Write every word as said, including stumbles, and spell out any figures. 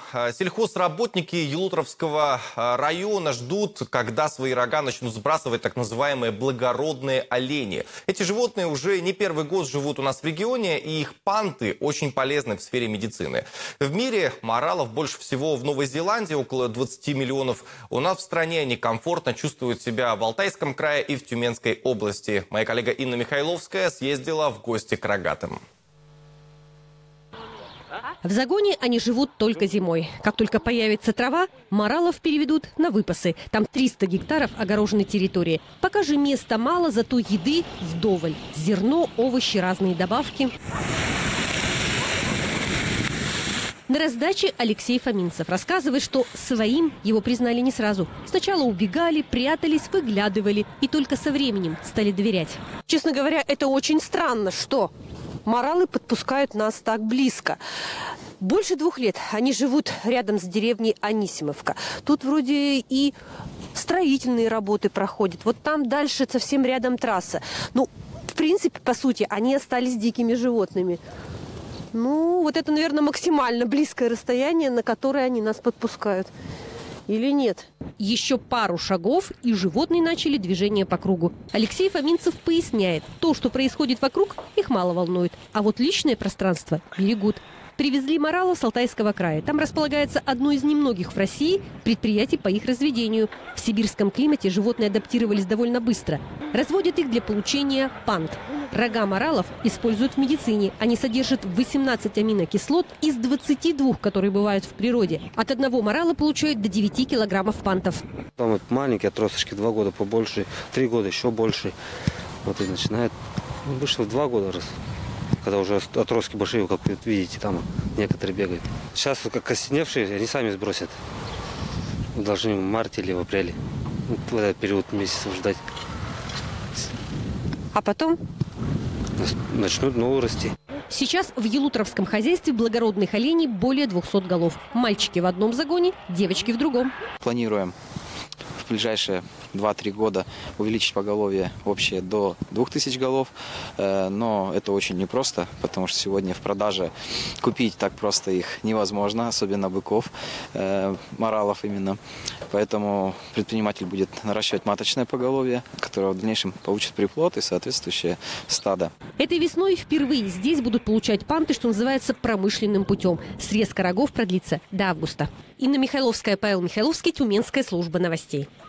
Сельхозработники Елутровского района ждут, когда свои рога начнут сбрасывать так называемые благородные олени. Эти животные уже не первый год живут у нас в регионе, и их панты очень полезны в сфере медицины. В мире моралов больше всего в Новой Зеландии, около двадцати миллионов. У нас в стране они комфортно чувствуют себя в Алтайском крае и в Тюменской области. Моя коллега Инна Михайловская съездила в гости к рогатым. В загоне они живут только зимой. Как только появится трава, моралов переведут на выпасы. Там триста гектаров огороженной территории. Пока же места мало, зато еды вдоволь. Зерно, овощи, разные добавки. На раздаче Алексей Фоминцев рассказывает, что своим его признали не сразу. Сначала убегали, прятались, выглядывали и только со временем стали доверять. Честно говоря, это очень странно, что моралы подпускают нас так близко. Больше двух лет они живут рядом с деревней Анисимовка. Тут вроде и строительные работы проходят. Вот там дальше совсем рядом трасса. Ну, в принципе, по сути, они остались дикими животными. Ну, вот это, наверное, максимально близкое расстояние, на которое они нас подпускают. Или нет? Еще пару шагов, и животные начали движение по кругу. Алексей Фоминцев поясняет, то, что происходит вокруг, их мало волнует. А вот личное пространство берегут. Привезли морала с Алтайского края. Там располагается одно из немногих в России предприятий по их разведению. В сибирском климате животные адаптировались довольно быстро. Разводят их для получения пант. Рога моралов используют в медицине. Они содержат восемнадцать аминокислот из двадцати двух, которые бывают в природе. От одного морала получают до девяти килограммов пантов. Там вот маленькие отросточки, два года побольше, три года еще больше. Вот и начинает, ну, вышло в два года раз. Когда уже отростки большие, как вы видите, там некоторые бегают. Сейчас как костеневшие, они сами сбросят. Должны в марте или в апреле. В этот период месяцев ждать. А потом? Начнут новые расти. Сейчас в елутровском хозяйстве благородных оленей более двухсот голов. Мальчики в одном загоне, девочки в другом. Планируем в ближайшие два-три года увеличить поголовье общее до двух тысяч голов. Но это очень непросто, потому что сегодня в продаже купить так просто их невозможно, особенно быков, моралов именно. Поэтому предприниматель будет наращивать маточное поголовье, которое в дальнейшем получит приплод и соответствующее стадо. Этой весной впервые здесь будут получать панты, что называется, промышленным путем. Срезка рогов продлится до августа. Инна Михайловская, Павел Михайловский, Тюменская служба новостей.